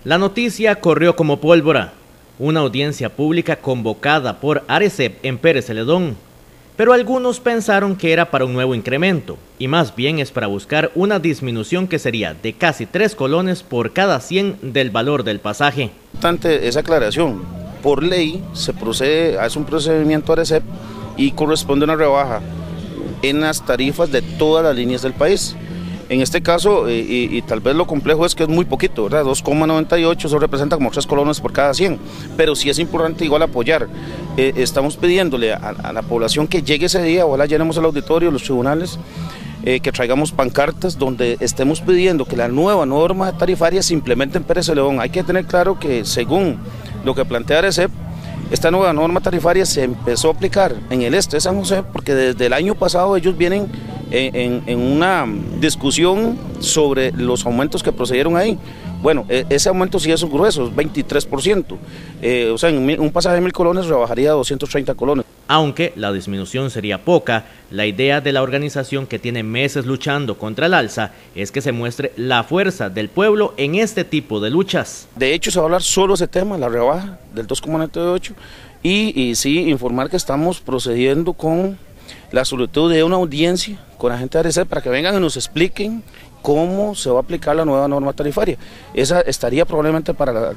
La noticia corrió como pólvora. Una audiencia pública convocada por Arecep en Pérez Celedón. Pero algunos pensaron que era para un nuevo incremento, y más bien es para buscar una disminución que sería de casi 3 colones por cada 100 del valor del pasaje. Ante esa aclaración, por ley se procede, hace un procedimiento Arecep y corresponde una rebaja en las tarifas de todas las líneas del país. En este caso, y tal vez lo complejo es que es muy poquito, ¿verdad? 2,98, eso representa como 3 colones por cada 100, pero sí es importante igual apoyar. Estamos pidiéndole a la población que llegue ese día, ojalá llenemos el auditorio, los tribunales, que traigamos pancartas donde estemos pidiendo que la nueva norma tarifaria se implemente en Pérez Celedón. Hay que tener claro que según lo que plantea Arecep, esta nueva norma tarifaria se empezó a aplicar en el este de San José porque desde el año pasado ellos vienen en una discusión sobre los aumentos que procedieron ahí. Bueno, ese aumento sí es grueso, es 23%. O sea, en un pasaje de 1.000 colones rebajaría a 230 colones. Aunque la disminución sería poca, la idea de la organización, que tiene meses luchando contra el alza, es que se muestre la fuerza del pueblo en este tipo de luchas. De hecho, se va a hablar solo ese tema, la rebaja del 2,98, y sí informar que estamos procediendo con la solicitud de una audiencia con la gente de Arecep para que vengan y nos expliquen cómo se va a aplicar la nueva norma tarifaria. Esa estaría probablemente para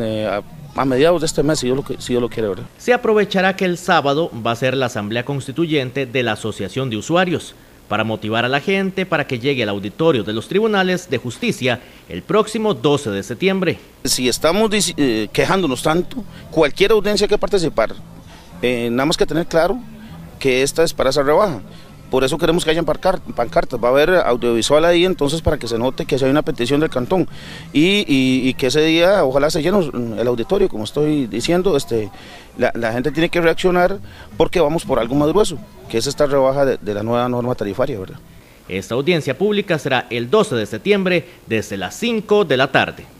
a mediados de este mes, si Dios lo quiere, ¿verdad? Se aprovechará que el sábado va a ser la asamblea constituyente de la Asociación de Usuarios para motivar a la gente para que llegue al auditorio de los tribunales de justicia el próximo 12 de septiembre. Si estamos quejándonos tanto, cualquier audiencia hay que participar, nada más que tener claro que esta es para esa rebaja. Por eso queremos que hayan pancartas, va a haber audiovisual ahí, entonces para que se note que hay una petición del cantón y que ese día ojalá se llene el auditorio, como estoy diciendo, la gente tiene que reaccionar porque vamos por algo más grueso, que es esta rebaja de la nueva norma tarifaria, ¿verdad? Esta audiencia pública será el 12 de septiembre desde las 5 de la tarde.